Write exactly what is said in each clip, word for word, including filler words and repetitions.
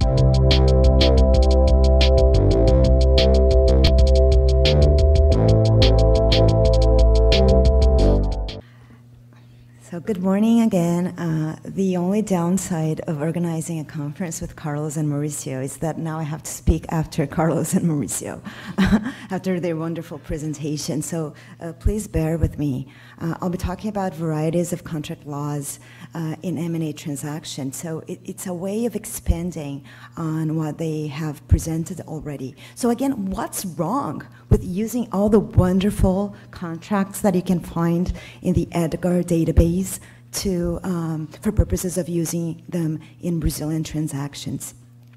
So good morning again. Uh, the only downside of organizing a conference with Carlos and Mauricio is that now I have to speak after Carlos and Mauricio, after their wonderful presentation. So uh, please bear with me. Uh, I'll be talking about varieties of contract laws uh, in M and A transactions. So it, it's a way of expanding on what they have presented already. So again, what's wrong with using all the wonderful contracts that you can find in the EDGAR database to, um, for purposes of using them in Brazilian transactions?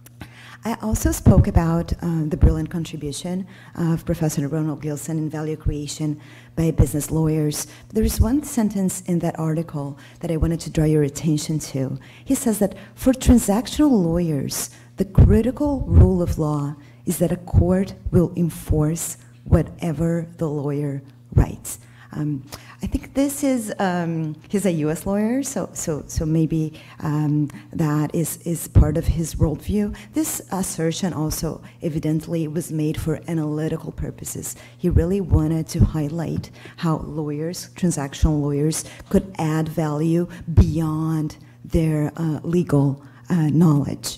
I also spoke about uh, the brilliant contribution of Professor Ronald Gilson in value creation by business lawyers. There is one sentence in that article that I wanted to draw your attention to. He says that for transactional lawyers, the critical rule of law is that a court will enforce whatever the lawyer writes. Um, I think this is, um, he's a U S lawyer, so, so, so maybe um, that is, is part of his worldview. This assertion also evidently was made for analytical purposes. He really wanted to highlight how lawyers, transactional lawyers, could add value beyond their uh, legal uh, knowledge.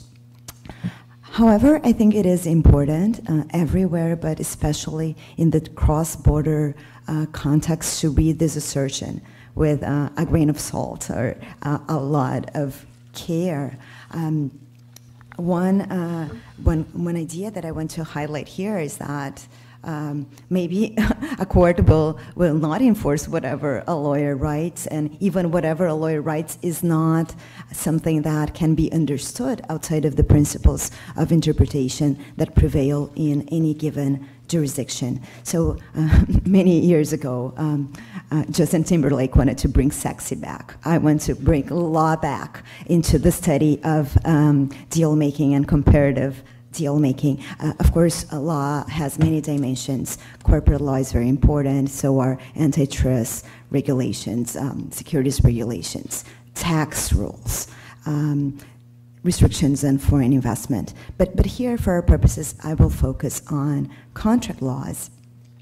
However, I think it is important uh, everywhere, but especially in the cross-border uh, context, to read this assertion with uh, a grain of salt or uh, a lot of care. Um, one, uh, one, one idea that I want to highlight here is that Um, maybe a court will, will not enforce whatever a lawyer writes, and even whatever a lawyer writes is not something that can be understood outside of the principles of interpretation that prevail in any given jurisdiction. So uh, many years ago, um, uh, Justin Timberlake wanted to bring sexy back. I want to bring law back into the study of um, deal making and comparative deal making. Uh, of course, uh, law has many dimensions. Corporate law is very important, so are antitrust regulations, um, securities regulations, tax rules, um, restrictions on foreign investment. But, but here, for our purposes, I will focus on contract laws.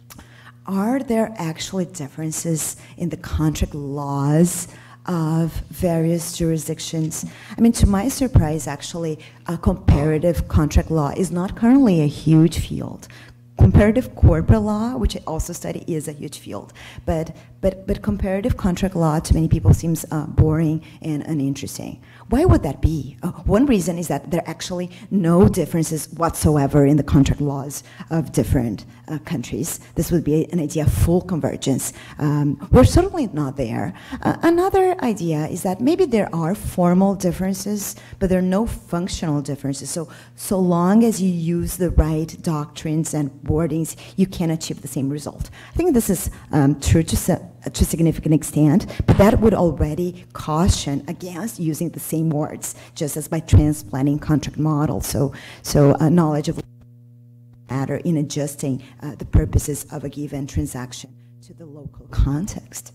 Are there actually differences in the contract laws of various jurisdictions? I mean, to my surprise, actually, uh, comparative contract law is not currently a huge field. Comparative corporate law, which I also study, is a huge field. But, but, but comparative contract law to many people seems uh, boring and uninteresting. Why would that be? Uh, one reason is that there are actually no differences whatsoever in the contract laws of different uh, countries. This would be an idea of full convergence. Um, we're certainly not there. Uh, another idea is that maybe there are formal differences, but there are no functional differences. So, so long as you use the right doctrines and wordings, you can achieve the same result. I think this is um, true to, to a significant extent, but that would already caution against using the same words, just as by transplanting contract models. So, so uh, knowledge of matter in adjusting uh, the purposes of a given transaction to the local context.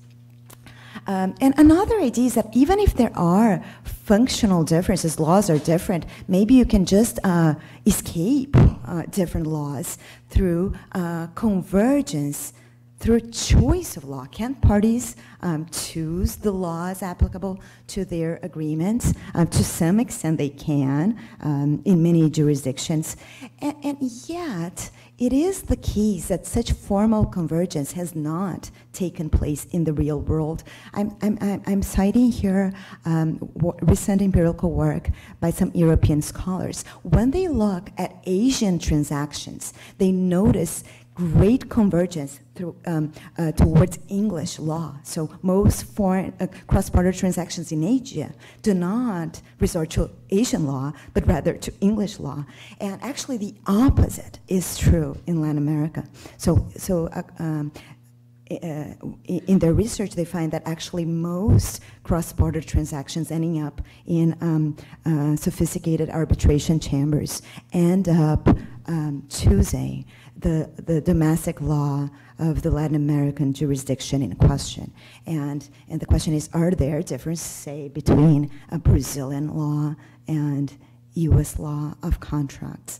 Um, and another idea is that even if there are functional differences, laws are different, maybe you can just uh, escape uh, different laws through uh, convergence, through choice of law. Can parties um, choose the laws applicable to their agreements? Um, to some extent they can um, in many jurisdictions. And, and yet, it is the case that such formal convergence has not taken place in the real world. I'm, I'm, I'm citing here um, recent empirical work by some European scholars. When they look at Asian transactions, they notice great convergence through, um, uh, towards English law. So most foreign uh, cross-border transactions in Asia do not resort to Asian law, but rather to English law. And actually the opposite is true in Latin America. So, so uh, um, Uh, in their research, they find that actually most cross-border transactions ending up in um, uh, sophisticated arbitration chambers end up um, choosing the, the domestic law of the Latin American jurisdiction in question. And, and the question is, are there differences, say, between a Brazilian law and U S law of contracts.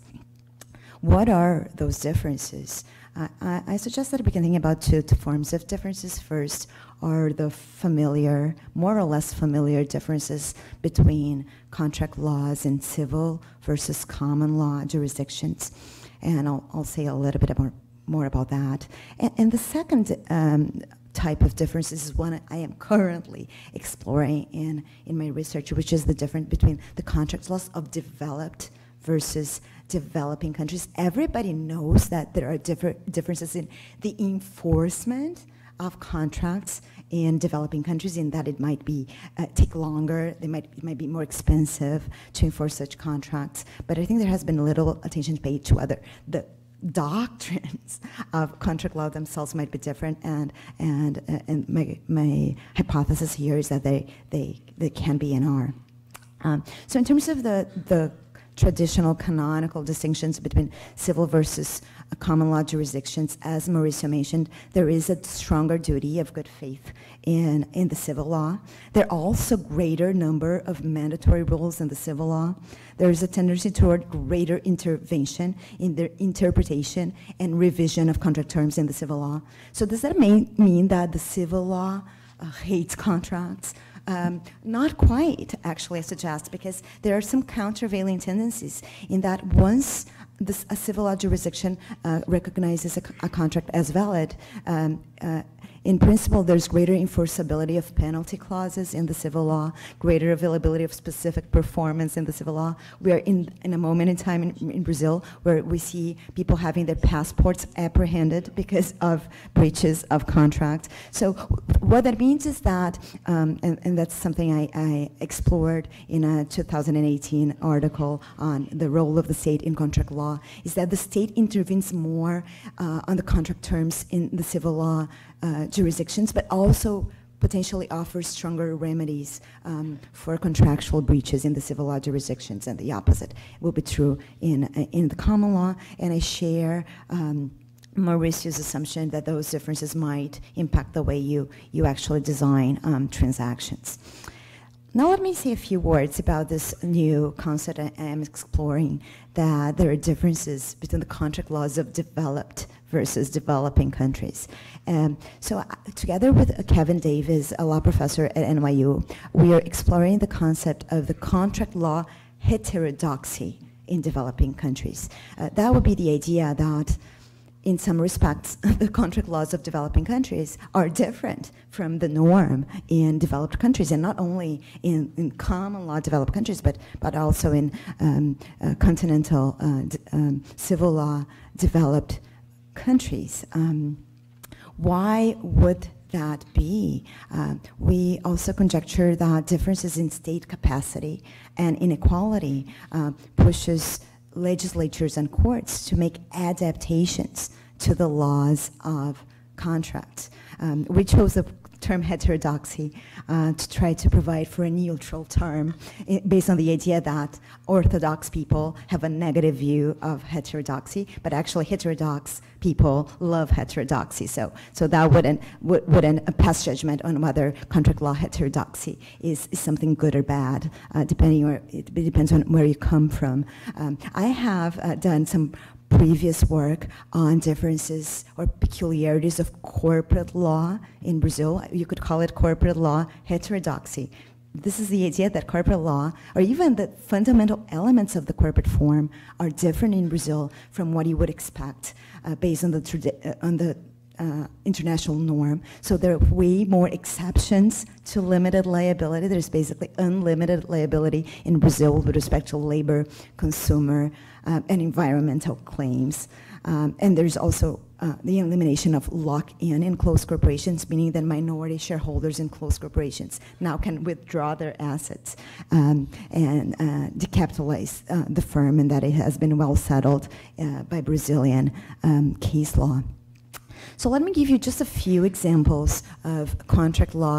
What are those differences? Uh, I, I suggest that we can think about two, two forms of differences. First are the familiar, more or less familiar differences between contract laws in civil versus common law jurisdictions. And I'll, I'll say a little bit about, more about that. And, and the second um, type of differences is one I am currently exploring in, in my research, which is the difference between the contract laws of developed versus developing countries. Everybody knows that there are different differences in the enforcement of contracts in developing countries, in that it might be uh, take longer, they might it might be more expensive to enforce such contracts. But I think there has been little attention paid to other the doctrines of contract law themselves might be different, and and uh, and my my hypothesis here is that they they they can be and are. Um, so in terms of the the traditional canonical distinctions between civil versus uh, common law jurisdictions, as Mauricio mentioned, there is a stronger duty of good faith in, in the civil law. There are also greater number of mandatory rules in the civil law. There is a tendency toward greater intervention in the interpretation and revision of contract terms in the civil law. So does that mean, mean that the civil law uh, hates contracts? Um, not quite, actually, I suggest, because there are some countervailing tendencies in that once this, a civil law jurisdiction uh, recognizes a, a contract as valid, um, uh, in principle, there's greater enforceability of penalty clauses in the civil law, greater availability of specific performance in the civil law. We are in, in a moment in time in, in Brazil where we see people having their passports apprehended because of breaches of contract. So what that means is that, um, and, and that's something I, I explored in a two thousand eighteen article on the role of the state in contract law, is that the state intervenes more uh, on the contract terms in the civil law Uh, jurisdictions, but also potentially offers stronger remedies um, for contractual breaches in the civil law jurisdictions, and the opposite will be true in, uh, in the common law. And I share um, Mauricio's assumption that those differences might impact the way you, you actually design um, transactions. Now let me say a few words about this new concept I am exploring, that there are differences between the contract laws of developed versus developing countries. Um, so uh, together with uh, Kevin Davis, a law professor at N Y U, we are exploring the concept of the contract law heterodoxy in developing countries. Uh, that would be the idea that in some respects, the contract laws of developing countries are different from the norm in developed countries, and not only in, in common law developed countries, but, but also in um, uh, continental uh, um, civil law developed countries. Um, why would that be? Uh, we also conjecture that differences in state capacity and inequality uh, pushes legislatures and courts to make adaptations to the laws of contracts. Um, we chose the term heterodoxy uh, to try to provide for a neutral term I, based on the idea that orthodox people have a negative view of heterodoxy, but actually heterodox people love heterodoxy. So, so that wouldn't, would, wouldn't pass judgment on whether contract law heterodoxy is, is something good or bad, uh, depending on, it depends on where you come from. Um, I have uh, done some previous work on differences or peculiarities of corporate law in Brazil. You could call it corporate law heterodoxy. This is the idea that corporate law, or even the fundamental elements of the corporate form, are different in Brazil from what you would expect uh, based on the, uh, on the uh, international norm. So there are way more exceptions to limited liability. There's basically unlimited liability in Brazil with respect to labor, consumer, Uh, and environmental claims. Um, and there's also uh, the elimination of lock-in in closed corporations, meaning that minority shareholders in closed corporations now can withdraw their assets um, and uh, decapitalize uh, the firm, and that it has been well settled uh, by Brazilian um, case law. So let me give you just a few examples of contract law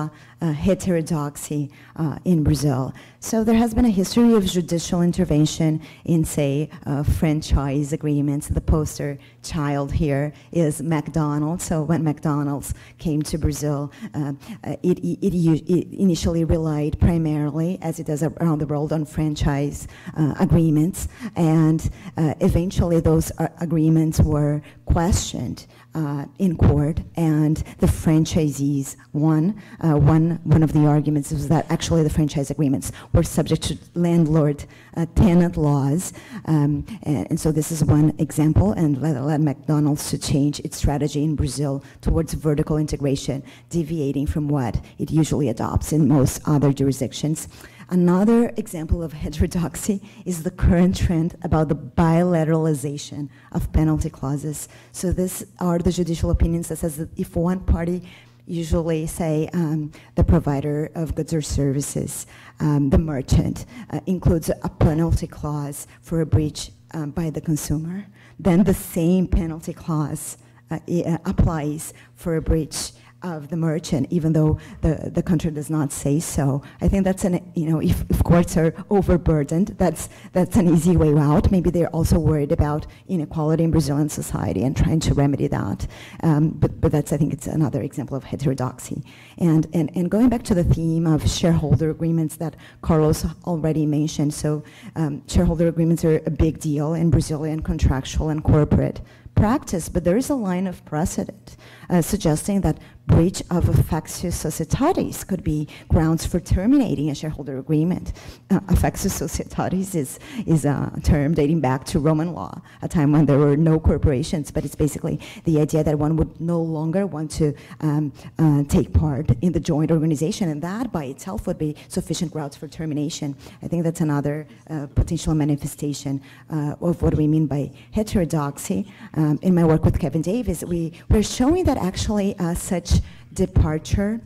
uh, heterodoxy uh, in Brazil. So there has been a history of judicial intervention in, say, uh, franchise agreements. The poster child here is McDonald's. So when McDonald's came to Brazil, uh, it, it, it initially relied primarily, as it does around the world, on franchise uh, agreements. And uh, eventually those uh, agreements were questioned uh, in court, and the franchisees won. Uh, one, one of the arguments was that actually the franchise agreements were subject to landlord-tenant uh, laws. Um, and, and so this is one example, and led, led McDonald's to change its strategy in Brazil towards vertical integration, deviating from what it usually adopts in most other jurisdictions. Another example of heterodoxy is the current trend about the bilateralization of penalty clauses. So these are the judicial opinions that says that if one party, usually say um, the provider of goods or services, um, the merchant, uh, includes a penalty clause for a breach um, by the consumer, then the same penalty clause uh, uh, applies for a breach of the merchant, even though the, the country does not say so. I think that's an, you know, if, if courts are overburdened, that's, that's an easy way out. Maybe they're also worried about inequality in Brazilian society and trying to remedy that. Um, but, but that's, I think it's another example of heterodoxy. And, and, and going back to the theme of shareholder agreements that Carlos already mentioned, so um, shareholder agreements are a big deal in Brazilian contractual and corporate practice, but there is a line of precedent uh, suggesting that breach of affectio societatis could be grounds for terminating a shareholder agreement. Uh, affectio societatis is, is a term dating back to Roman law, a time when there were no corporations, but it's basically the idea that one would no longer want to um, uh, take part in the joint organization, and that by itself would be sufficient grounds for termination. I think that's another uh, potential manifestation uh, of what we mean by heterodoxy. Um, in my work with Kevin Davis, we, we're showing that actually uh, such departure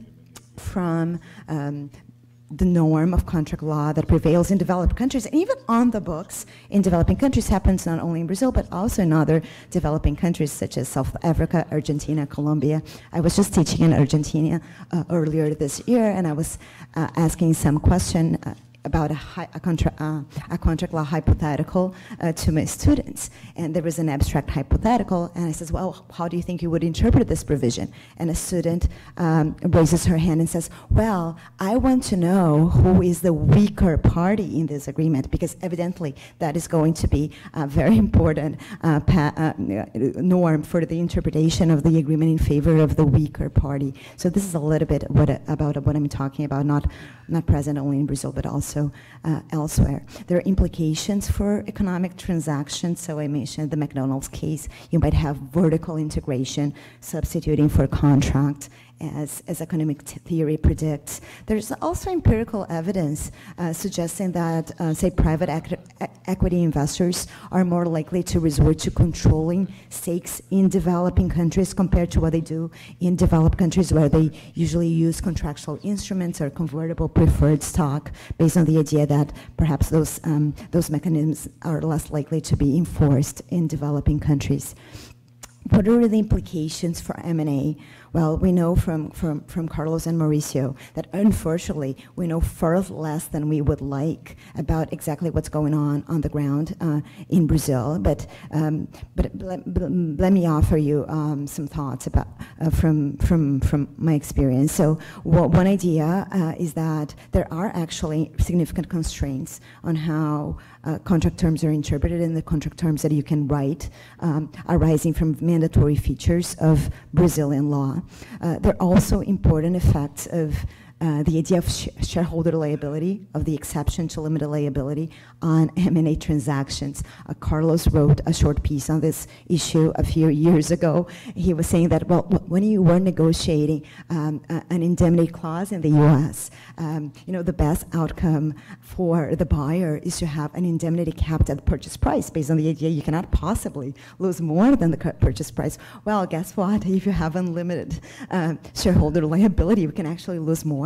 from um, the norm of contract law that prevails in developed countries, and even on the books in developing countries, happens not only in Brazil, but also in other developing countries such as South Africa, Argentina, Colombia. I was just teaching in Argentina uh, earlier this year, and I was uh, asking some question uh, about a, hi a, contra uh, a contract law hypothetical uh, to my students. And there was an abstract hypothetical, and I says, well, how do you think you would interpret this provision? And a student um, raises her hand and says, well, I want to know who is the weaker party in this agreement, because evidently that is going to be a very important uh, pa uh, norm for the interpretation of the agreement in favor of the weaker party. So this is a little bit what, about what I'm talking about, not, not present only in Brazil, but also Also, uh, elsewhere. There are implications for economic transactions. So I mentioned the McDonald's case. You might have vertical integration substituting for contract, as, as economic theory predicts. There's also empirical evidence uh, suggesting that, uh, say, private equ equity investors are more likely to resort to controlling stakes in developing countries compared to what they do in developed countries, where they usually use contractual instruments or convertible preferred stock, based on the idea that perhaps those, um, those mechanisms are less likely to be enforced in developing countries. What are the implications for M and A? Well, we know from, from, from Carlos and Mauricio that unfortunately we know far less than we would like about exactly what's going on on the ground uh, in Brazil. But, um, but let, let me offer you um, some thoughts about, uh, from, from, from my experience. So what, one idea uh, is that there are actually significant constraints on how uh, contract terms are interpreted, and the contract terms that you can write um, arising from mandatory features of Brazilian law. Uh, there are also important effects of uh, the idea of sh shareholder liability, of the exception to limited liability on M and A transactions. Uh, Carlos wrote a short piece on this issue a few years ago. He was saying that, well, when you were negotiating um, a, an indemnity clause in the U S, um, you know, the best outcome for the buyer is to have an indemnity capped at the purchase price, based on the idea you cannot possibly lose more than the purchase price. Well, guess what? If you have unlimited uh, shareholder liability, you can actually lose more.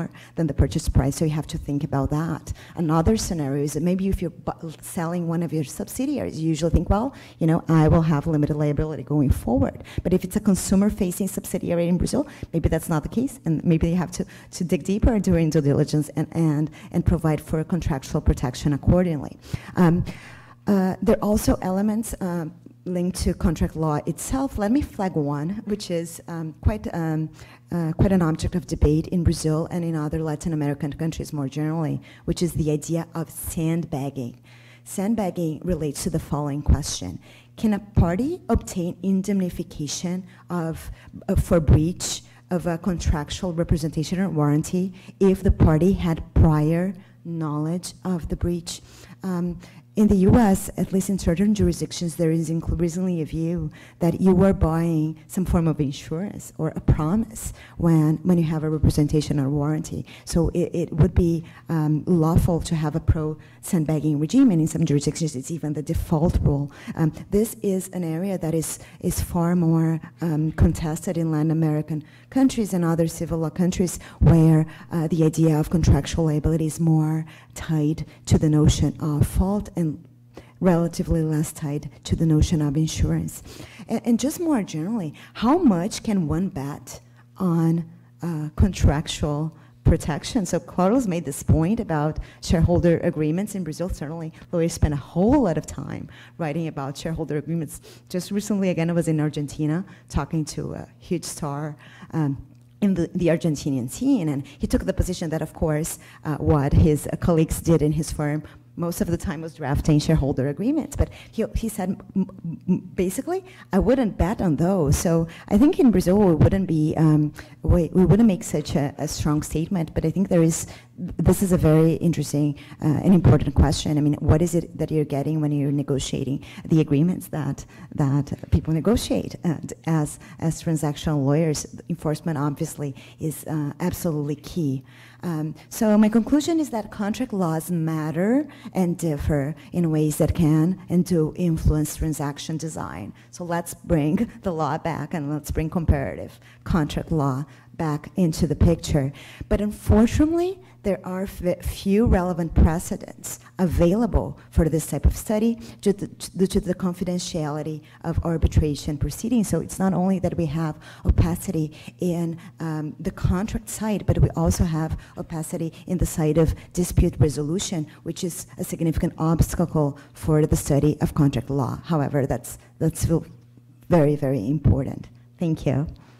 more than the purchase price, so you have to think about that. Another scenario is that maybe if you're selling one of your subsidiaries, you usually think, well, you know, I will have limited liability going forward. But if it's a consumer-facing subsidiary in Brazil, maybe that's not the case, and maybe you have to, to dig deeper during due diligence and, and, and provide for a contractual protection accordingly. Um, uh, there are also elements um, linked to contract law itself. Let me flag one, which is um, quite, um, uh, quite an object of debate in Brazil and in other Latin American countries more generally, which is the idea of sandbagging. Sandbagging relates to the following question. Can a party obtain indemnification of, uh, for breach of a contractual representation or warranty if the party had prior knowledge of the breach? Um, In the U S, at least in certain jurisdictions, there is increasingly a view that you are buying some form of insurance or a promise when, when you have a representation or warranty. So it, it would be um, lawful to have a pro-sandbagging regime, and in some jurisdictions it's even the default rule. Um, this is an area that is, is far more um, contested in Latin American countries and other civil law countries where uh, the idea of contractual liability is more tied to the notion of fault and relatively less tied to the notion of insurance. And, and just more generally, how much can one bet on uh, contractual protection? So Carlos made this point about shareholder agreements in Brazil. Certainly, lawyers spend a whole lot of time writing about shareholder agreements. Just recently, again, I was in Argentina talking to a huge star um, in the, the Argentinian scene, and he took the position that, of course, uh, what his uh, colleagues did in his firm most of the time was drafting shareholder agreements. But he, he said, m m basically, I wouldn't bet on those. So I think in Brazil, we wouldn't be, um, we, we wouldn't make such a, a strong statement. But I think there is, this is a very interesting uh, and important question. I mean, what is it that you're getting when you're negotiating the agreements that, that people negotiate? And as, as transactional lawyers, enforcement obviously is uh, absolutely key. Um, so my conclusion is that contract laws matter and differ in ways that can and do influence transaction design. So let's bring the law back and let's bring comparative contract law back into the picture. But unfortunately, there are few relevant precedents available for this type of study due to, due to the confidentiality of arbitration proceedings. So it's not only that we have opacity in um, the contract side, but we also have opacity in the side of dispute resolution, which is a significant obstacle for the study of contract law. However, that's, that's very, very important. Thank you.